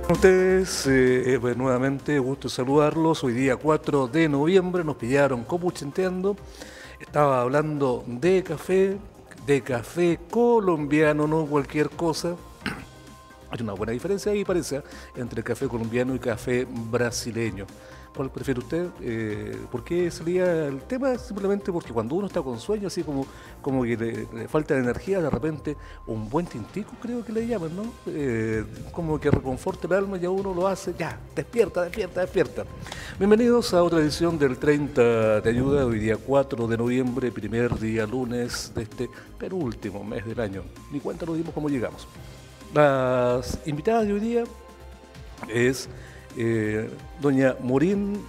Ustedes, pues, nuevamente, gusto saludarlos. Hoy día 4 de noviembre nos pillaron copuchenteando. Estaba hablando de café colombiano, no cualquier cosa. Hay una buena diferencia ahí, parece, entre café colombiano y café brasileño. ¿Cuál prefiere usted? ¿Por qué salía el tema? Simplemente porque cuando uno está con sueño, así como que le falta de energía, de repente un buen tintico, creo que le llaman, ¿no? Como que reconforta el alma y a uno lo hace, ya, despierta, despierta, despierta. Bienvenidos a otra edición del 30 de Ayuda, hoy día 4 de noviembre, primer día lunes de este penúltimo mes del año. Ni cuenta nos dimos cómo llegamos. Las invitadas de hoy día es doña Maureen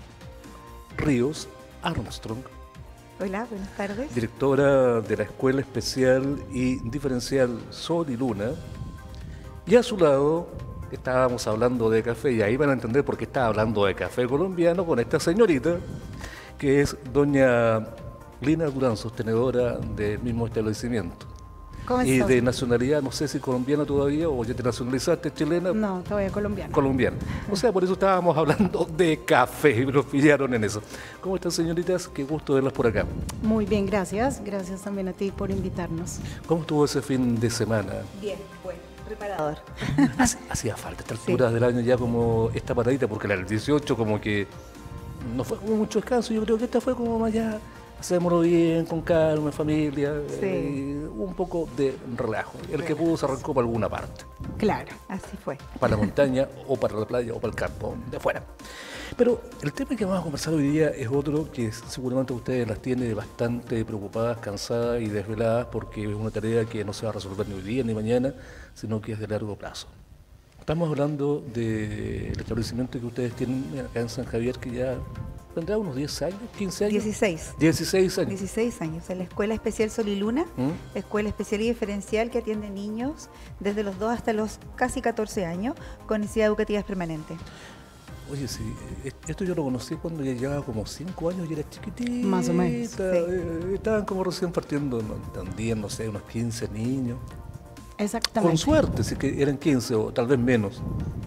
Ríos Armstrong. Hola, buenas tardes. Directora de la Escuela Especial y Diferencial Sol y Luna. Y a su lado estábamos hablando de café, y ahí van a entender por qué estaba hablando de café colombiano con esta señorita, que es doña Lina Durán, sostenedora del mismo establecimiento. ¿Cómo Y estás? de nacionalidad, no sé si colombiana todavía o ya te nacionalizaste, chilena. No, todavía colombiana. Colombiana. O sea, por eso estábamos hablando de café y nos pillaron en eso. ¿Cómo están, señoritas? Qué gusto verlas por acá. Muy bien, gracias. Gracias también a ti por invitarnos. ¿Cómo estuvo ese fin de semana? Bien, bueno, reparador. Hacía falta a esta altura del año ya como esta patadita, porque la del 18 como que no fue como mucho descanso. Yo creo que esta fue como más ya, hacémoslo bien, con calma, en familia, un poco de relajo. El que pudo se arrancó para alguna parte. Claro, así fue. Para la montaña o para la playa o para el campo, de afuera. Pero el tema que vamos a conversar hoy día es otro que seguramente ustedes las tienen bastante preocupadas, cansadas y desveladas, porque es una tarea que no se va a resolver ni hoy día ni mañana, sino que es de largo plazo. Estamos hablando del establecimiento que ustedes tienen acá en San Javier, que ya tendrá unos 10 años, 15 años. 16. 16 años. 16 años, en la Escuela Especial Sol y Luna, escuela especial y diferencial que atiende niños desde los 2 hasta los casi 14 años con necesidad educativa permanente. Oye, sí, esto yo lo conocí cuando ya llevaba como 5 años y era chiquitita. Más o menos, sí. Estaban como recién partiendo, no sé, unos 15 niños. Exactamente. Con suerte, sí que eran 15 o tal vez menos.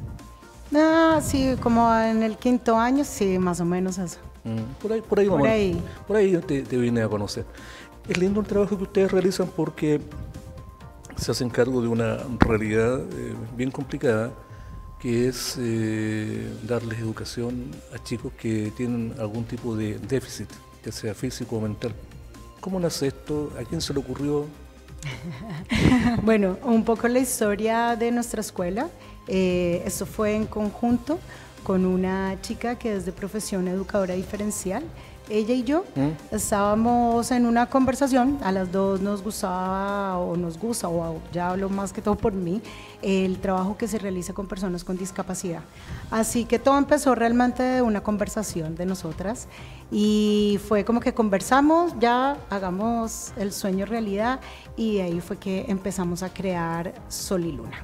Ah, sí, como en el 5.º año, sí, más o menos eso. Por ahí, Por mamá. ahí. Por ahí te vine a conocer. Es lindo el trabajo que ustedes realizan porque se hacen cargo de una realidad bien complicada, que es darles educación a chicos que tienen algún tipo de déficit, ya sea físico o mental. ¿Cómo nace esto? ¿A quién se le ocurrió? Bueno, un poco la historia de nuestra escuela. Esto fue en conjunto con una chica que es de profesión educadora diferencial. Ella y yo estábamos en una conversación, a las dos nos gustaba o nos gusta, o ya hablo más que todo por mí, el trabajo que se realiza con personas con discapacidad. Así que todo empezó realmente de una conversación de nosotras y fue como que conversamos, ya hagamos el sueño realidad, y ahí fue que empezamos a crear Sol y Luna.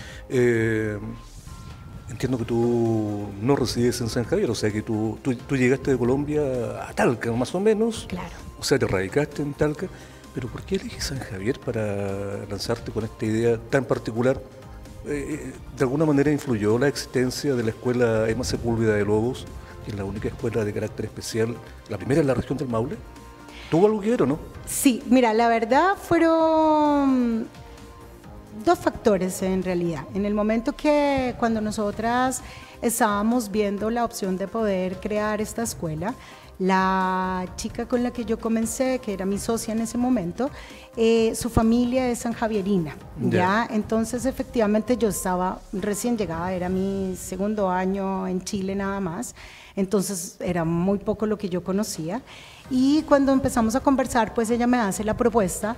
Entiendo que tú no resides en San Javier, o sea que tú llegaste de Colombia a Talca, más o menos. Claro. O sea, te radicaste en Talca, pero ¿por qué eliges San Javier para lanzarte con esta idea tan particular? ¿De alguna manera influyó la existencia de la escuela Emma Sepúlveda de Lobos, que es la única escuela de carácter especial, la primera en la región del Maule? ¿Tuvo algo que ver o no? Sí, mira, la verdad fueron dos factores en realidad. En el momento que cuando nosotras estábamos viendo la opción de poder crear esta escuela, la chica con la que yo comencé, que era mi socia en ese momento, su familia es sanjavierina, ¿ya? Entonces efectivamente yo estaba recién llegada, era mi segundo año en Chile nada más, entonces era muy poco lo que yo conocía. Y cuando empezamos a conversar, pues ella me hace la propuesta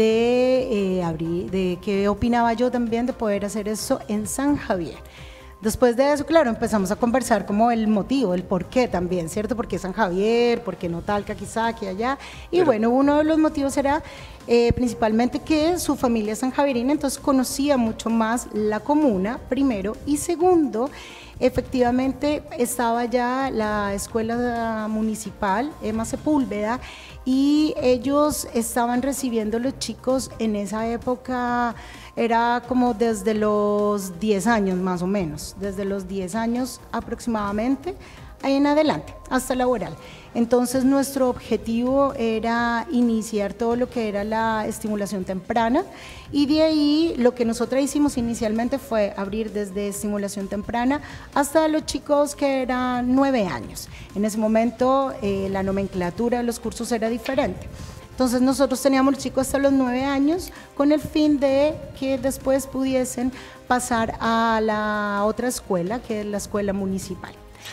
de qué opinaba yo también de poder hacer eso en San Javier. Después de eso, claro, empezamos a conversar como el motivo, el por qué también, ¿cierto? ¿Por qué San Javier? ¿Por qué no Talca, quizá, aquí, allá? Y bueno, uno de los motivos era principalmente que su familia es sanjavierina, entonces conocía mucho más la comuna, primero, y segundo, efectivamente estaba ya la escuela municipal, Emma Sepúlveda, y ellos estaban recibiendo los chicos en esa época, era como desde los 10 años más o menos, desde los 10 años aproximadamente, ahí en adelante, hasta laboral. Entonces nuestro objetivo era iniciar todo lo que era la estimulación temprana y de ahí lo que nosotros hicimos inicialmente fue abrir desde estimulación temprana hasta los chicos que eran 9 años. En ese momento la nomenclatura de los cursos era diferente. Entonces nosotros teníamos los chicos hasta los 9 años con el fin de que después pudiesen pasar a la otra escuela, que es la escuela municipal.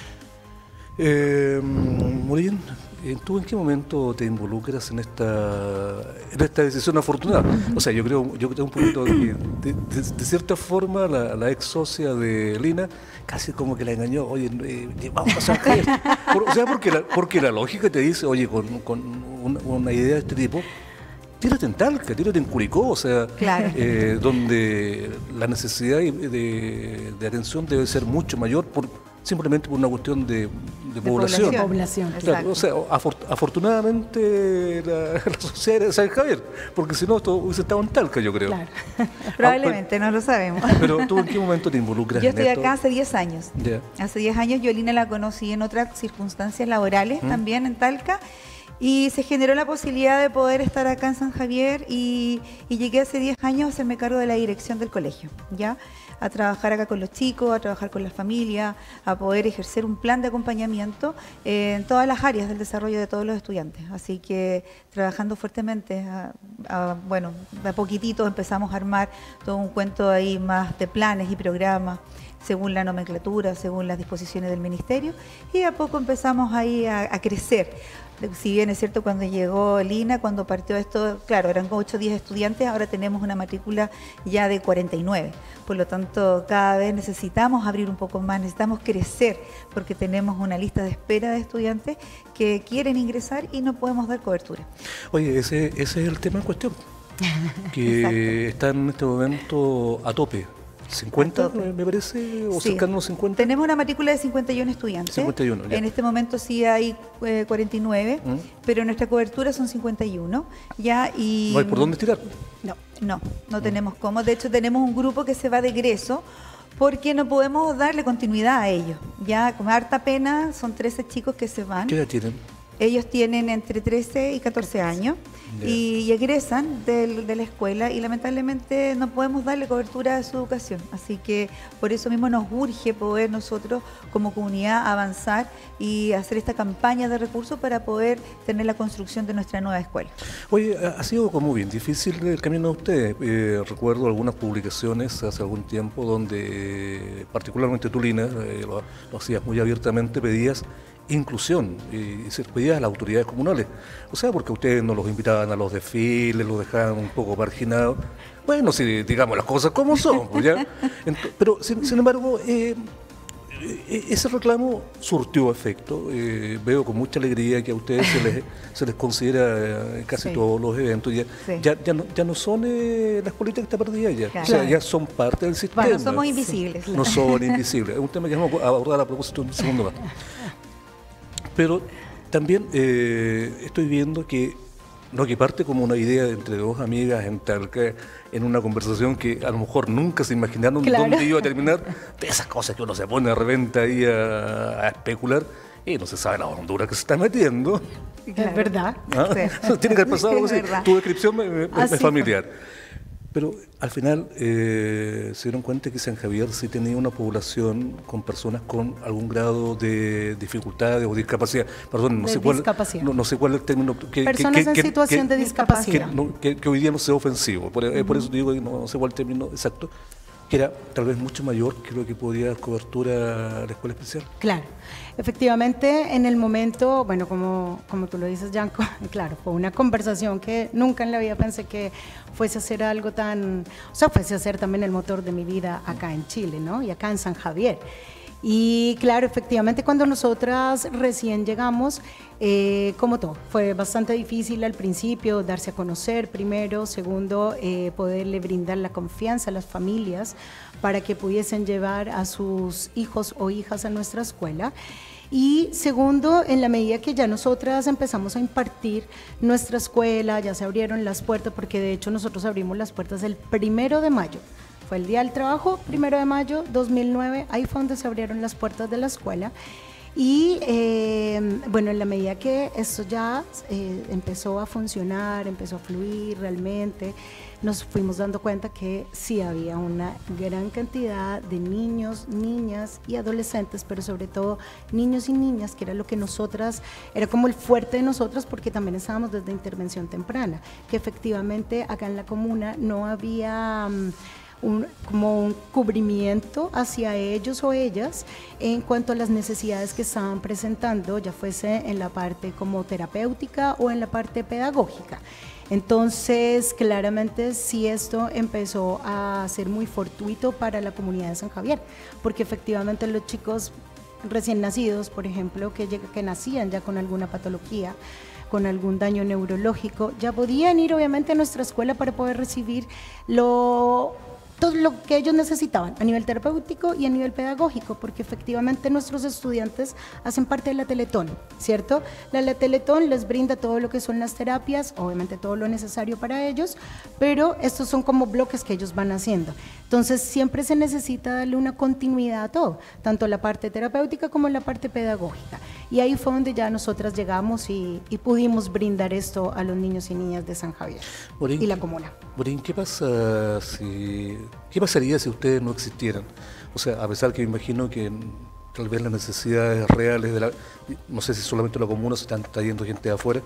Muy bien. ¿Tú en qué momento te involucras en esta decisión afortunada? O sea, yo creo un poquito que de cierta forma la ex socia de Lina casi como que la engañó. Oye, vamos a San Javier. O sea, porque la lógica te dice, oye, con una idea de este tipo, tírate en Talca, tírate en Curicó, o sea, claro. Donde la necesidad de atención debe ser mucho mayor simplemente por una cuestión de población. Claro, o sea, afortunadamente la sociedad era de San Javier, porque si no, esto hubiese estado en Talca, yo creo. Claro. Probablemente, no lo sabemos. Pero ¿tú en qué momento te involucras Yo en estoy esto? acá hace 10 años. Yeah. Hace 10 años yo a Lina la conocí en otras circunstancias laborales, también en Talca, y se generó la posibilidad de poder estar acá en San Javier y llegué hace 10 años a hacerme cargo de la dirección del colegio, ¿ya? A trabajar acá con los chicos, a trabajar con las familias, a poder ejercer un plan de acompañamiento en todas las áreas del desarrollo de todos los estudiantes. Así que trabajando fuertemente, bueno, de a poquitito empezamos a armar todo un cuento ahí más de planes y programas, según la nomenclatura, según las disposiciones del ministerio, y a poco empezamos ahí a crecer. Si bien es cierto, cuando llegó Lina, cuando partió esto, claro, eran 8 o 10 estudiantes, ahora tenemos una matrícula ya de 49. Por lo tanto, cada vez necesitamos abrir un poco más, necesitamos crecer, porque tenemos una lista de espera de estudiantes que quieren ingresar y no podemos dar cobertura. Oye, ese es el tema en cuestión, que está en este momento a tope. 50, me parece, o cercano a los 50. Tenemos una matrícula de 51 estudiantes. 51, ya. En este momento sí hay 49, pero nuestra cobertura son 51. Ya, y ¿no hay por dónde estirar? No tenemos cómo. De hecho, tenemos un grupo que se va de egreso porque no podemos darle continuidad a ellos. Ya, con harta pena, son 13 chicos que se van. ¿Qué edad tienen? Ellos tienen entre 13 y 14 años y egresan de la escuela y lamentablemente no podemos darle cobertura a su educación. Así que por eso mismo nos urge poder nosotros como comunidad avanzar y hacer esta campaña de recursos para poder tener la construcción de nuestra nueva escuela. Oye, ha sido como bien difícil el camino de ustedes. Recuerdo algunas publicaciones hace algún tiempo donde particularmente tú, Lina, lo hacías muy abiertamente, pedías inclusión y se pedía a las autoridades comunales, o sea, porque ustedes no los invitaban a los desfiles, los dejaban un poco marginados. Bueno, si digamos las cosas como son, pues ya. Pero sin embargo, ese reclamo surtió efecto. Veo con mucha alegría que a ustedes se les considera en casi todos los eventos. Ya no son las políticas que está perdida ya. Claro. O sea, ya son parte del sistema. Bueno, somos invisibles. No son invisibles. Es un tema que vamos a abordar a propósito un segundo más. Pero también estoy viendo que parte como una idea entre dos amigas en Talca, en una conversación que a lo mejor nunca se imaginaron dónde iba a terminar, de esas cosas que uno se pone de repente ahí a especular y no se sabe la hondura que se está metiendo. Es verdad. ¿Ah? Sí. Tiene que haber pasado algo así. Tu descripción es familiar. Pero al final se dieron cuenta que San Javier sí tenía una población con personas con algún grado de dificultades o discapacidad. Perdón, no sé cuál es el término. Personas en situación de discapacidad. Que hoy día no sea ofensivo. Por eso digo que no sé cuál es el término exacto. Que era tal vez mucho mayor que lo que podía dar cobertura a la escuela especial. Claro, efectivamente en el momento, bueno, como tú lo dices, Yanko, claro, fue una conversación que nunca en la vida pensé que fuese a ser algo tan, o sea, fuese a ser también el motor de mi vida acá en Chile, ¿no? Y acá en San Javier. Y claro, efectivamente cuando nosotras recién llegamos, como todo, fue bastante difícil al principio darse a conocer primero, segundo, poderle brindar la confianza a las familias para que pudiesen llevar a sus hijos o hijas a nuestra escuela. Y segundo, en la medida que ya nosotras empezamos a impartir nuestra escuela, ya se abrieron las puertas, porque de hecho nosotros abrimos las puertas el 1 de mayo. Fue el Día del Trabajo, 1 de mayo 2009, ahí fue donde se abrieron las puertas de la escuela. Y bueno, en la medida que esto ya empezó a funcionar, empezó a fluir realmente, nos fuimos dando cuenta que sí había una gran cantidad de niños, niñas y adolescentes, pero sobre todo niños y niñas, que era lo que nosotras, era como el fuerte de nosotras, porque también estábamos desde intervención temprana, que efectivamente acá en la comuna no había como un cubrimiento hacia ellos o ellas en cuanto a las necesidades que estaban presentando, ya fuese en la parte como terapéutica o en la parte pedagógica. Entonces, claramente sí, esto empezó a ser muy fortuito para la comunidad de San Javier, porque efectivamente los chicos recién nacidos, por ejemplo, que nacían ya con alguna patología, con algún daño neurológico, ya podían ir obviamente a nuestra escuela para poder recibir todo lo que ellos necesitaban a nivel terapéutico y a nivel pedagógico, porque efectivamente nuestros estudiantes hacen parte de la Teletón, ¿cierto? La Teletón les brinda todo lo que son las terapias, obviamente todo lo necesario para ellos, pero estos son como bloques que ellos van haciendo. Entonces siempre se necesita darle una continuidad a todo, tanto la parte terapéutica como la parte pedagógica. Y ahí fue donde ya nosotras llegamos y pudimos brindar esto a los niños y niñas de San Javier Morín, y la comuna. Morín, ¿qué pasaría si ustedes no existieran? O sea, a pesar que me imagino que tal vez las necesidades reales no sé si solamente la comuna se están trayendo gente de afuera,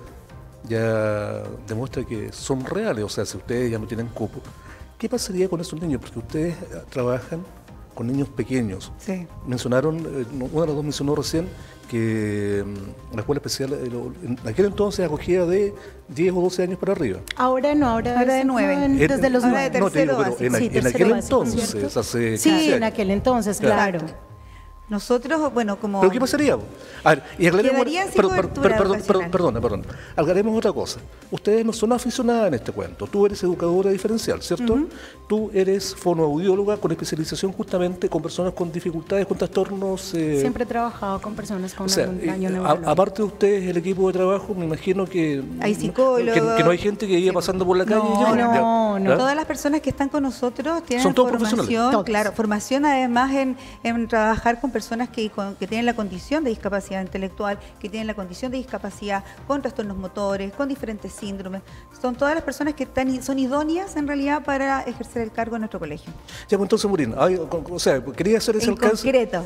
ya demuestra que son reales. O sea, si ustedes ya no tienen cupo, ¿qué pasaría con esos niños? Porque ustedes trabajan con niños pequeños. Sí. Mencionaron, una de las dos mencionó recién que la escuela especial en aquel entonces acogía de 10 o 12 años para arriba. Ahora no, ahora de 9. Desde los Ahora de 9. No, te digo, pero tercero en básico. aquel Tercero básico, entonces, hace 15 Sí, años. en aquel entonces, claro. Exacto. Nosotros, bueno, como... ¿Pero qué pasaría? A ver, y aclaremos, Quedarían sin cobertura educacional. perdona. Aclaremos otra cosa. Ustedes no son aficionadas en este cuento. Tú eres educadora diferencial, ¿cierto? Tú eres fonoaudióloga con especialización justamente con personas con dificultades, con trastornos... Siempre he trabajado con personas con o sea, algún daño neurológico. aparte de ustedes, el equipo de trabajo, me imagino que... Hay psicólogos. Que no hay gente que iba pasando por la calle. No. ¿Ya? Todas las personas que están con nosotros tienen Son todos formación, profesionales. claro, formación además en trabajar con personas que tienen la condición de discapacidad intelectual, que tienen la condición de discapacidad con trastornos motores, con diferentes síndromes. Son todas las personas que son idóneas en realidad para ejercer el cargo en nuestro colegio. Ya, pues entonces, Morín, o sea, quería hacer ese En alcance. concreto.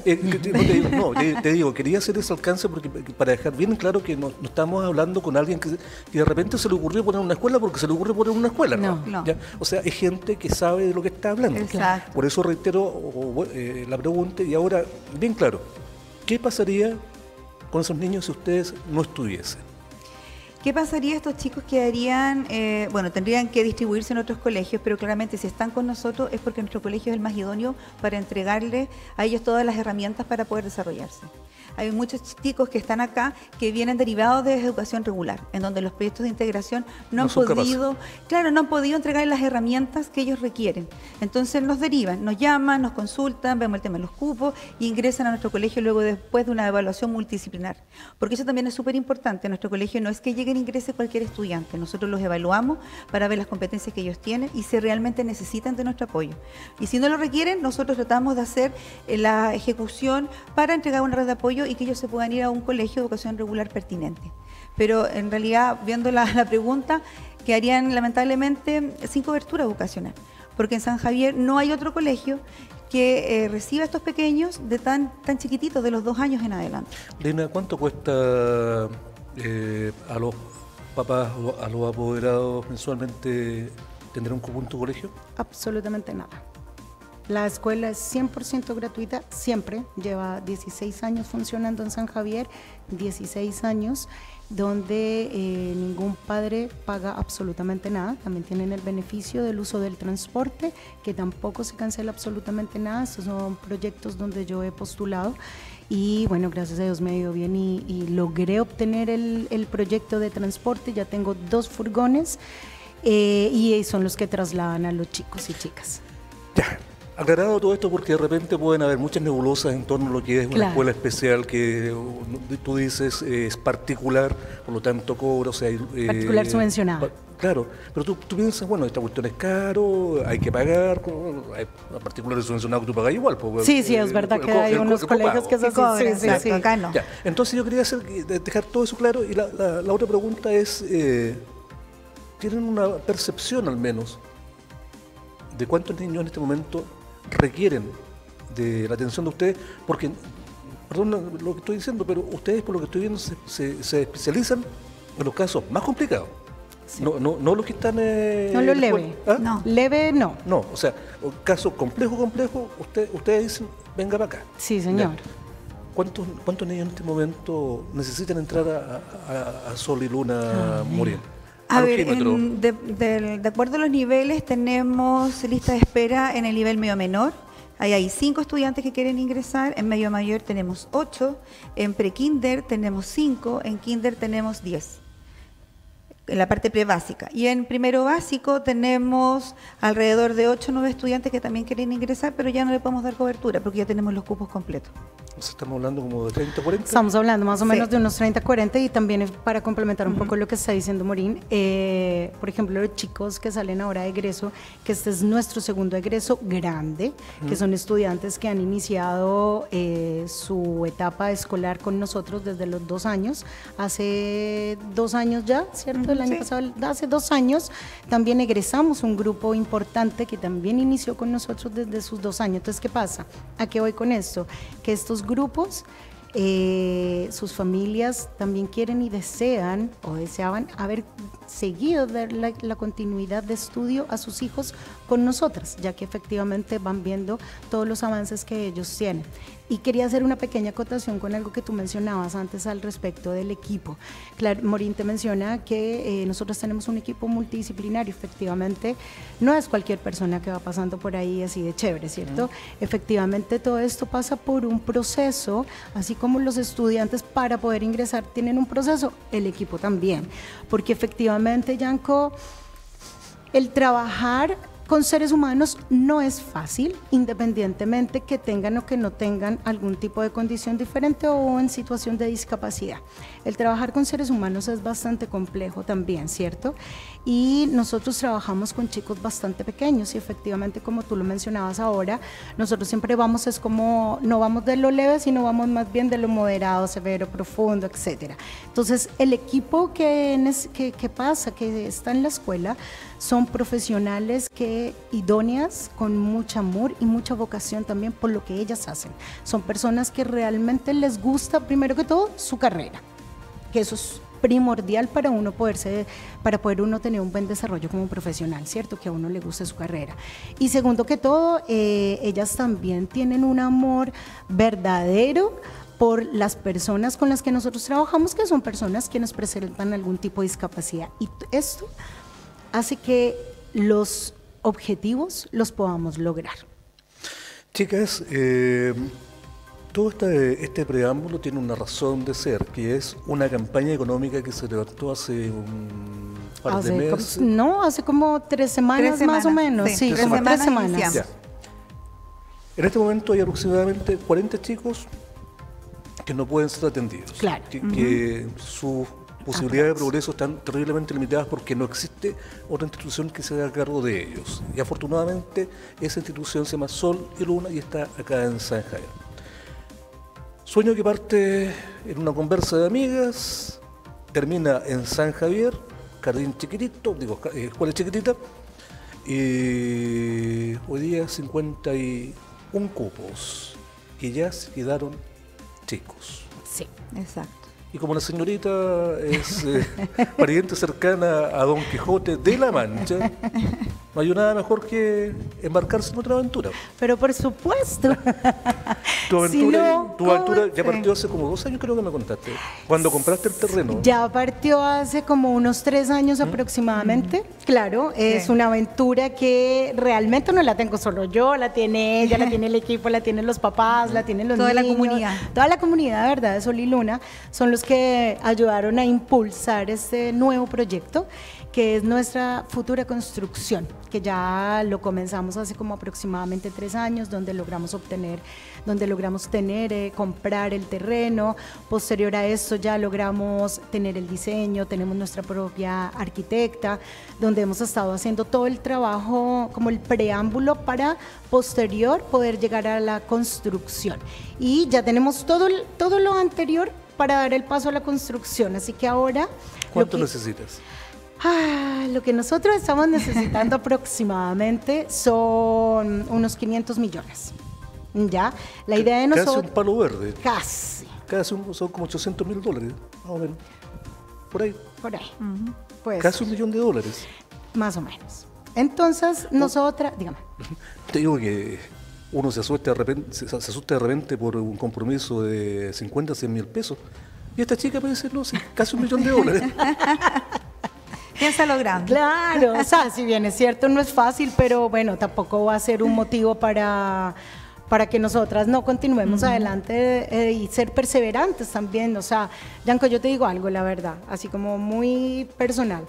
Te digo, quería hacer ese alcance porque para dejar bien claro que no estamos hablando con alguien que de repente se le ocurrió poner una escuela porque se le ocurrió poner una escuela. No. ¿Ya? O sea, es gente que sabe de lo que está hablando. Exacto. Por eso reitero la pregunta y ahora, bien claro, ¿qué pasaría con esos niños si ustedes no estuviesen? ¿Qué pasaría? Estos chicos quedarían, tendrían que distribuirse en otros colegios, pero claramente si están con nosotros es porque nuestro colegio es el más idóneo para entregarle a ellos todas las herramientas para poder desarrollarse. Hay muchos chicos que están acá que vienen derivados de educación regular, en donde los proyectos de integración no han podido entregar las herramientas que ellos requieren. Entonces nos derivan, nos llaman, nos consultan, vemos el tema de los cupos y ingresan a nuestro colegio luego después de una evaluación multidisciplinar. Porque eso también es súper importante. En nuestro colegio no es que lleguen e ingrese cualquier estudiante. Nosotros los evaluamos para ver las competencias que ellos tienen y si realmente necesitan de nuestro apoyo. Y si no lo requieren, nosotros tratamos de hacer la ejecución para entregar una red de apoyo y que ellos se puedan ir a un colegio de educación regular pertinente. Pero en realidad, viendo la pregunta, quedarían lamentablemente sin cobertura educacional, porque en San Javier no hay otro colegio que reciba a estos pequeños de tan chiquititos, de los 2 años en adelante. Lina, ¿cuánto cuesta a los papás, a los apoderados mensualmente tener un cupo en tu colegio? Absolutamente nada. La escuela es 100% gratuita, siempre. Lleva 16 años funcionando en San Javier, 16 años, donde ningún padre paga absolutamente nada. También tienen el beneficio del uso del transporte, que tampoco se cancela absolutamente nada. Estos son proyectos donde yo he postulado. Y bueno, gracias a Dios me ha ido bien y logré obtener el proyecto de transporte. Ya tengo 2 furgones y son los que trasladan a los chicos y chicas. Ya, aclarado todo esto, porque de repente pueden haber muchas nebulosas en torno a lo que es una escuela especial que tú dices es particular, por lo tanto cobra, o sea... particular subvencionada. Claro, pero tú piensas, bueno, esta cuestión es caro, hay que pagar, hay particulares subvencionados que tú pagas igual. Sí, es verdad que hay unos colegios que se cobran, sí. Acá no. Ya, entonces yo quería dejar todo eso claro, y la otra pregunta es, ¿tienen una percepción al menos de cuántos niños en este momento requieren de la atención de ustedes? Porque, perdón lo que estoy diciendo, pero ustedes, por lo que estoy viendo, se especializan en los casos más complicados. Sí. No los que están... no lo leve. ¿Ah? No. Leve no. No, o sea, caso complejo, ustedes dicen, venga para acá. Sí, señor. ¿Cuántos niños en este momento necesitan entrar a Sol y Luna Morín? A ver, de acuerdo a los niveles, tenemos lista de espera en el nivel medio menor. Ahí hay 5 estudiantes que quieren ingresar, en medio mayor tenemos 8, en pre-kinder tenemos 5, en kinder tenemos 10. En la parte prebásica. Y en primero básico tenemos alrededor de 8 o 9 estudiantes que también quieren ingresar, pero ya no le podemos dar cobertura porque ya tenemos los cupos completos. Estamos hablando como de 30, 40. Estamos hablando más o menos de unos 30, 40 y también para complementar un poco lo que está diciendo Morín, por ejemplo, los chicos que salen ahora de egreso, que este es nuestro segundo egreso grande, que son estudiantes que han iniciado su etapa escolar con nosotros desde los 2 años, hace 2 años ya, ¿cierto? El año pasado, hace 2 años, también egresamos un grupo importante que también inició con nosotros desde sus 2 años. Entonces, ¿qué pasa? ¿A qué voy con esto? Que estos grupos, sus familias también quieren y desean o deseaban haber seguido dar la continuidad de estudio a sus hijos con nosotras, ya que efectivamente van viendo todos los avances que ellos tienen. Y quería hacer una pequeña acotación con algo que tú mencionabas antes al respecto del equipo. Claro, Morín te menciona que nosotros tenemos un equipo multidisciplinario. Efectivamente, no es cualquier persona que va pasando por ahí así de chévere, ¿cierto? Efectivamente, todo esto pasa por un proceso, así como los estudiantes para poder ingresar tienen un proceso, el equipo también. Porque efectivamente, Yanko, el trabajar con seres humanos no es fácil, independientemente que tengan o que no tengan algún tipo de condición diferente o en situación de discapacidad. El trabajar con seres humanos es bastante complejo también, ¿cierto? Y nosotros trabajamos con chicos bastante pequeños y efectivamente, como tú lo mencionabas ahora, nosotros siempre vamos, es como, no vamos de lo leve, sino vamos más bien de lo moderado, severo, profundo, etcétera. Entonces, el equipo que está en la escuela, son profesionales idóneas, con mucho amor y mucha vocación también por lo que ellas hacen. Son personas que realmente les gusta, primero que todo, su carrera, que eso es primordial para poder uno tener un buen desarrollo como profesional, ¿cierto? Que a uno le guste su carrera. Y segundo que todo, ellas también tienen un amor verdadero por las personas con las que nosotros trabajamos, que son personas que nos presentan algún tipo de discapacidad. Y esto hace que los objetivos los podamos lograr. Chicas, todo este preámbulo tiene una razón de ser, que es una campaña económica que se levantó hace un par de meses. Hace como 3 semanas más o menos. Sí, como 3 semanas. Ya. En este momento hay aproximadamente 40 chicos que no pueden ser atendidos. Claro. Que sus posibilidades de progreso están terriblemente limitadas porque no existe otra institución que se haga cargo de ellos. Y afortunadamente esa institución se llama Sol y Luna y está acá en San Javier. Sueño que parte en una conversa de amigas, termina en San Javier, jardín chiquitito, escuela chiquitita, y hoy día 51 cupos que ya se quedaron chicos. Sí, exacto. Y como la señorita es pariente cercana a Don Quijote de la Mancha, no hay nada mejor que embarcarse en otra aventura. Pero por supuesto. Tu aventura, Si no, tu aventura ¿cómo? ya partió hace como 2 años, creo que me contaste, cuando compraste el terreno. Ya partió hace como unos 3 años aproximadamente. Claro, es una aventura que realmente no la tengo solo yo, la tiene ella, la tiene el equipo, la tienen los papás, la tienen los Toda la niños. comunidad. Toda la comunidad, ¿verdad? De Sol y Luna son los que ayudaron a impulsar este nuevo proyecto, que es nuestra futura construcción, que ya lo comenzamos hace como aproximadamente 3 años, donde logramos comprar el terreno. Posterior a esto ya logramos tener el diseño, tenemos nuestra propia arquitecta, donde hemos estado haciendo todo el trabajo como el preámbulo para posterior poder llegar a la construcción. Y ya tenemos todo lo anterior para dar el paso a la construcción, así que ahora... ¿Cuánto necesitas? Lo que nosotros estamos necesitando aproximadamente son unos 500 millones. ¿Ya? La idea de nosotros... Casi un palo verde. Casi. Son como $800.000, más o menos. Por ahí. Por ahí. Pues, Casi $1.000.000. más o menos. Entonces, nosotras... Dígame. Te digo que uno se asusta de repente por un compromiso de 50, 100 mil pesos. Y esta chica me dice, no, sí, casi $1.000.000. Piénsalo grande. Claro, o sea, si bien es cierto, no es fácil, pero bueno, tampoco va a ser un motivo para que nosotras no continuemos adelante y ser perseverantes también. O sea, Yanko, yo te digo algo, la verdad, así como muy personal.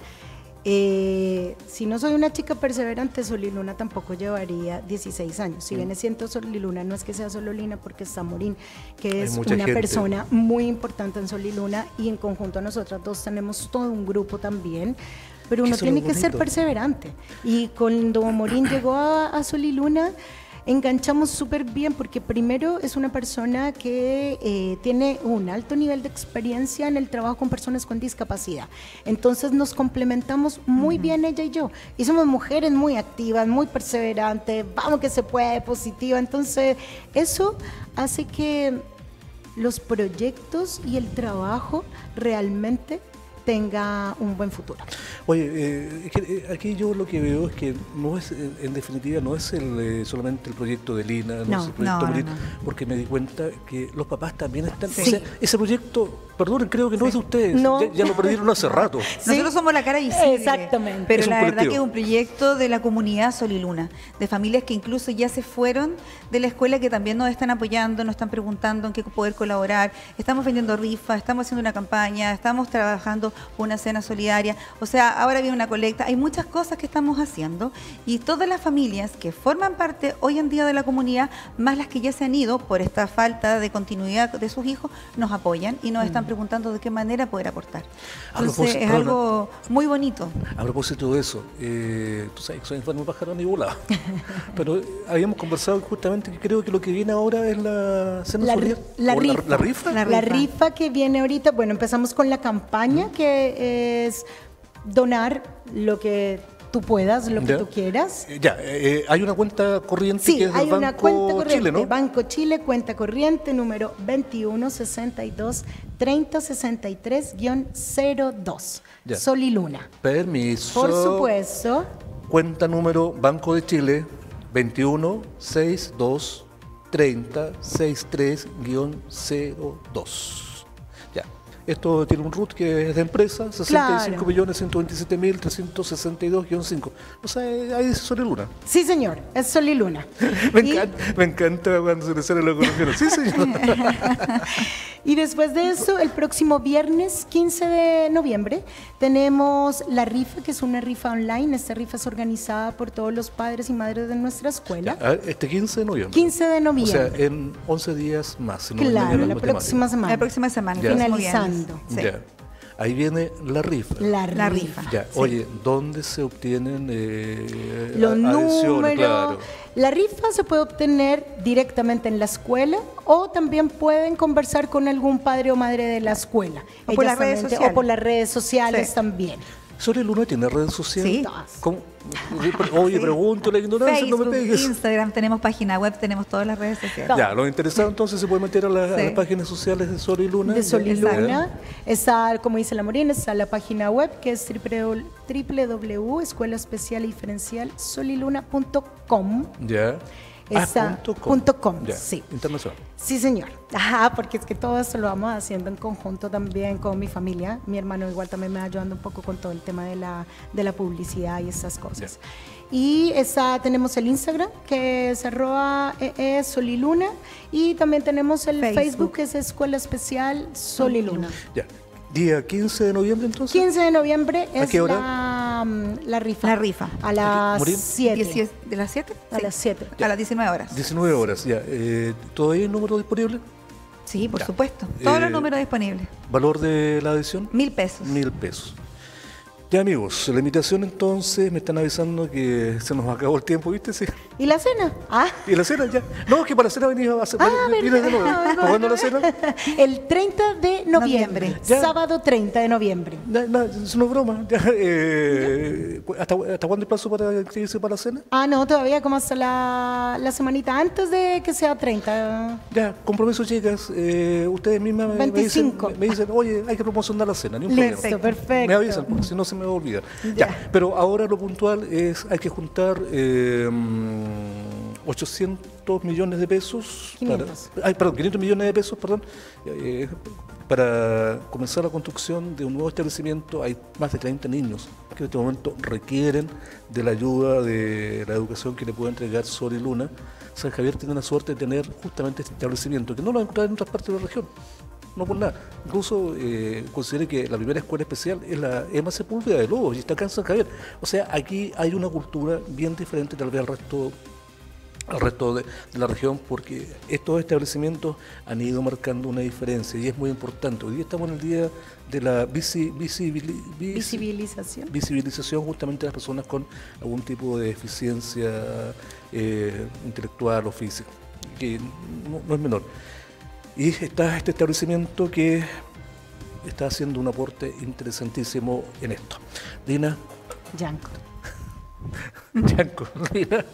Si no soy una chica perseverante, Sol y Luna tampoco llevaría 16 años. Si bien es cierto, Sol y Luna no es que sea solo Lina, porque está Morín, que es una gente. persona muy importante en Sol y Luna, y en conjunto a nosotras dos tenemos todo un grupo también. Pero uno Eso es tiene lo que ser bonito. perseverante. Y cuando Morín llegó a Sol y Luna, enganchamos súper bien, porque primero es una persona que tiene un alto nivel de experiencia en el trabajo con personas con discapacidad. Entonces nos complementamos muy bien ella y yo. Y somos mujeres muy activas, muy perseverantes, vamos que se puede, positiva. Entonces eso hace que los proyectos y el trabajo realmente tenga un buen futuro. Oye, aquí yo lo que veo es que no es, en definitiva, no es solamente el proyecto de Lina, no, es el proyecto Morín, porque me di cuenta que los papás también están. Sí. O sea, ese proyecto, perdonen, creo que no es de ustedes. No. Ya lo perdieron hace rato. Nosotros somos la cara visible. Exactamente. Pero Es un la verdad colectivo. que es un proyecto de la comunidad Sol y Luna, de familias que incluso ya se fueron de la escuela, que también nos están apoyando, nos están preguntando en qué poder colaborar. Estamos vendiendo rifas, estamos haciendo una campaña, estamos trabajando una cena solidaria. O sea, ahora viene una colecta. Hay muchas cosas que estamos haciendo, y todas las familias que forman parte hoy en día de la comunidad, más las que ya se han ido por esta falta de continuidad de sus hijos, nos apoyan y nos están preguntando de qué manera poder aportar. A Entonces propósito, es algo muy bonito. A propósito de eso, tú sabes que soy enfermo de pájaro ni volado, pero habíamos conversado justamente que creo que lo que viene ahora es la cena solidaria. La ¿O rifa. ¿La rifa? La rifa que viene ahorita. Bueno, empezamos con la campaña, que es donar lo que tú puedas, lo que Ya. tú quieras. Hay una cuenta corriente Sí, que es del hay una Banco cuenta corriente, Chile, ¿no? Banco Chile, cuenta corriente número 2162-3063-02, Ya. Sol y Luna. Permiso. Por supuesto. Cuenta número Banco de Chile 2162-3063-02. Ya. Esto tiene un RUT que es de empresa, 65.127.362-5. O sea, ahí dice Sol y Luna. Sí, señor, es Sol y Luna. Y- Me encanta cuando se le sale lo colombiano. Sí, señor. Y después de eso, el próximo viernes 15 de noviembre, tenemos la rifa, que es una rifa online. Esta rifa es organizada por todos los padres y madres de nuestra escuela. Ya, este 15 de noviembre. 15 de O noviembre. sea, en 11 días más. Si no me Claro, engañan la las próxima semana. La próxima semana. Ya. el próximo Finalizando. viernes. Sí. Ya. Ahí viene la rifa. La La rifa. rifa. Ya. Sí. Oye, ¿dónde se obtienen Los adhesiones? números. Claro. La rifa se puede obtener directamente en la escuela, o también pueden conversar con algún padre o madre de la escuela. O por Ellas las redes también sociales. O por las redes sociales Sí. también. Sol y Luna tiene redes sociales. Sí. ¿Cómo? Oye, Sí. pregunto la ignorancia, no me Facebook, pegues. Instagram, tenemos página web, tenemos todas las redes sociales. Ya, los interesados entonces se pueden meter a Sí. las páginas sociales de Sol y Luna. De Sol y Exacto. Luna. Está, como dice la Morena, está la página web que es www.escuelaespecialdiferencialsoliluna.com. Ya. Está .com, Ya. sí. Internacional. Sí, señor. Ajá, porque es que todo esto lo vamos haciendo en conjunto también con mi familia. Mi hermano igual también me va ayudando un poco con todo el tema de la publicidad y estas cosas. Y tenemos el Instagram, que es @soliluna, y también tenemos el Facebook, que es Escuela Especial Sol y Luna. Ya. Día 15 de noviembre entonces. 15 de noviembre ¿A es qué hora? la rifa. La rifa. A las ¿Morín? 7. ¿De las 7? A las 7. A las 19 horas. 19 horas, ya. ¿Todavía hay número disponible? Sí, por Ya. supuesto. Todos los Eh, números disponibles. ¿Valor de la adhesión? 1.000 pesos. 1.000 pesos. Ya, amigos, la invitación entonces, me están avisando que se nos acabó el tiempo, ¿viste? Sí. ¿Y la cena? Ah. ¿Y la cena ya? No, que para la cena venís a hacer. Vienes de nuevo. ¿Para cuándo la cena? El 30 de noviembre. Noviembre. Ya. Sábado 30 de noviembre. No, es una broma. Ya, ¿hasta cuándo el plazo para inscribirse para la cena? Ah, no, todavía como hasta la semanita antes de que sea 30. Ya, compromiso, chicas. Ustedes mismas me 25. dicen, oye, hay que promocionar la cena, ni un Listo, problema. perfecto. Me avisan, porque si no se me va a olvidar. Ya, pero ahora lo puntual es, hay que juntar 800 millones de pesos. 500. 500 millones de pesos, perdón, para comenzar la construcción de un nuevo establecimiento. Hay más de 30 niños que en este momento requieren de la ayuda de la educación que le puede entregar Sol y Luna. San Javier tiene la suerte de tener justamente este establecimiento, que no lo va a encontrar en otras partes de la región. No por nada. Incluso considere que la primera escuela especial es la Emma Sepúlveda de Lobos y está acá en San Javier. O sea, aquí hay una cultura bien diferente tal vez al resto de la región, porque estos establecimientos han ido marcando una diferencia y es muy importante. Hoy día estamos en el día de la visibilización justamente de las personas con algún tipo de deficiencia intelectual o física, que no es menor. Y está este establecimiento que está haciendo un aporte interesantísimo en esto. Dina. Yanko. Yanko. Dina.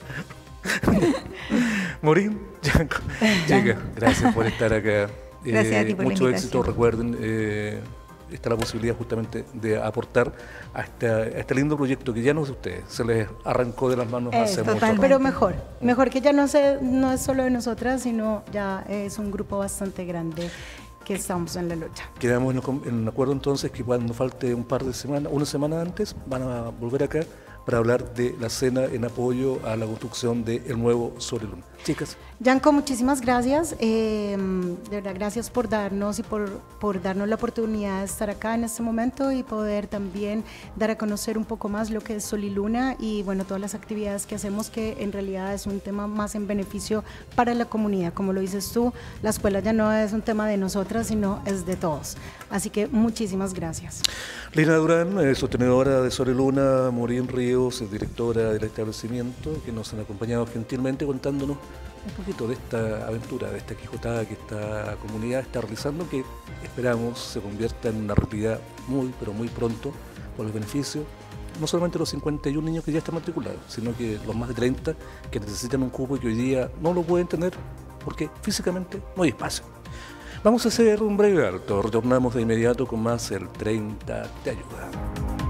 Morín. Yanko. Chicas, gracias por estar acá. Gracias a ti por la mucho éxito. invitación. Recuerden, está la posibilidad justamente de aportar a este lindo proyecto que ya no es de ustedes, se les arrancó de las manos hace mucho tiempo. Pero mejor que ya no es solo de nosotras, sino ya es un grupo bastante grande que estamos en la lucha. Quedamos en acuerdo entonces que cuando falte un par de semanas, una semana antes, van a volver acá para hablar de la cena en apoyo a la construcción del nuevo Sol y Luna. Chicas. Yanko, muchísimas gracias. De verdad, gracias por darnos y por darnos la oportunidad de estar acá en este momento y poder también dar a conocer un poco más lo que es Sol y Luna y bueno, todas las actividades que hacemos, que en realidad es un tema más en beneficio para la comunidad. Como lo dices tú, la escuela ya no es un tema de nosotras, sino es de todos. Así que muchísimas gracias. Lina Durán, sostenedora de Sol y Luna, Morín Ríos, directora del establecimiento, que nos han acompañado gentilmente contándonos un poquito de esta aventura, de esta quijotada que esta comunidad está realizando, que esperamos se convierta en una realidad muy, pero muy pronto, por el beneficio no solamente los 51 niños que ya están matriculados, sino que los más de 30 que necesitan un cupo y que hoy día no lo pueden tener porque físicamente no hay espacio. Vamos a hacer un breve alto, retornamos de inmediato con más el 30 te ayuda.